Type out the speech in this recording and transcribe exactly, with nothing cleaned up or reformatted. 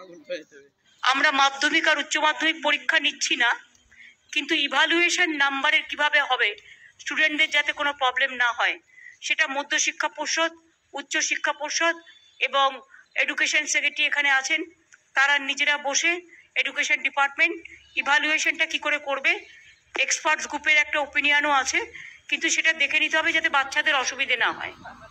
আমরা মাধ্যমিক আর উচ্চ মাধ্যমিক পরীক্ষা নিচ্ছি না, কিন্তু ইভালুয়েশন নাম্বারের কিভাবে হবে স্টুডেন্টদের যাতে কোনো প্রবলেম না হয় সেটা মধ্যশিক্ষা পর্ষদ, উচ্চ শিক্ষা পর্ষদ এবং এডুকেশন সেক্রেটারি এখানে আছেন, তারা নিজেরা বসে এডুকেশন ডিপার্টমেন্ট ইভালুয়েশনটা কি করে করবে, এক্সপার্টস গ্রুপের একটা ওপিনিয়নও আছে, কিন্তু সেটা দেখে নিতে হবে যাতে বাচ্চাদের অসুবিধে না হয়।